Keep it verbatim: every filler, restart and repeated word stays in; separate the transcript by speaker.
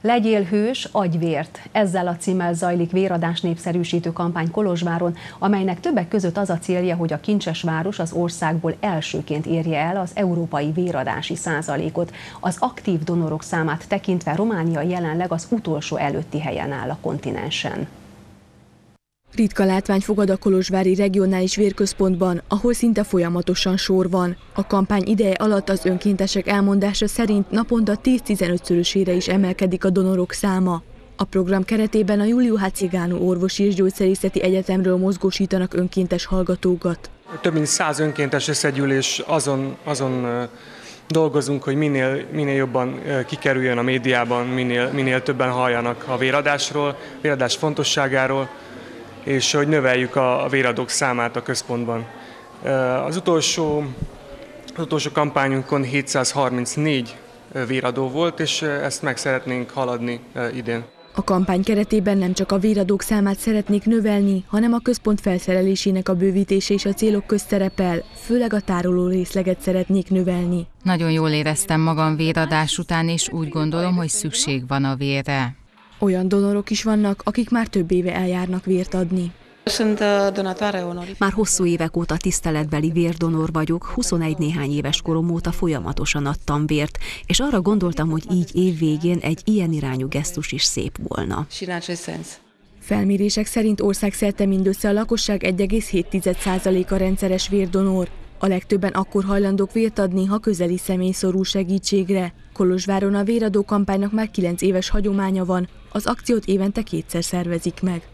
Speaker 1: Legyél hős, adj vért! Ezzel a címmel zajlik véradás népszerűsítő kampány Kolozsváron, amelynek többek között az a célja, hogy a kincses város az országból elsőként érje el az európai véradási százalékot. Az aktív donorok számát tekintve Románia jelenleg az utolsó előtti helyen áll a kontinensen.
Speaker 2: Ritka látvány fogad a kolozsvári regionális vérközpontban, ahol szinte folyamatosan sor van. A kampány ideje alatt az önkéntesek elmondása szerint naponta tíz-tizenötszörösére is emelkedik a donorok száma. A program keretében a Iuliu Hatzigánu Orvosi és Gyógyszerészeti Egyetemről mozgósítanak önkéntes hallgatókat.
Speaker 3: Több mint száz önkéntes összegyűlés, azon, azon dolgozunk, hogy minél, minél jobban kikerüljön a médiában, minél, minél többen halljanak a véradásról, véradás fontosságáról, és hogy növeljük a véradók számát a központban. Az utolsó, az utolsó kampányunkon hétszázharmincnégy véradó volt, és ezt meg szeretnénk haladni idén.
Speaker 2: A kampány keretében nem csak a véradók számát szeretnék növelni, hanem a központ felszerelésének a bővítése is a célok közt szerepel, főleg a tároló részleget szeretnék növelni.
Speaker 4: Nagyon jól éreztem magam véradás után, és úgy gondolom, hogy szükség van a vérre.
Speaker 2: Olyan donorok is vannak, akik már több éve eljárnak vért adni.
Speaker 5: Már hosszú évek óta tiszteletbeli vérdonor vagyok, huszonegy néhány éves korom óta folyamatosan adtam vért, és arra gondoltam, hogy így évvégén egy ilyen irányú gesztus is szép volna.
Speaker 2: Felmérések szerint országszerte mindössze a lakosság egy egész hét százaléka rendszeres vérdonor. A legtöbben akkor hajlandók vért adni, ha közeli személy szorul segítségre. Kolozsváron a véradó kampánynak már kilenc éves hagyománya van, az akciót évente kétszer szervezik meg.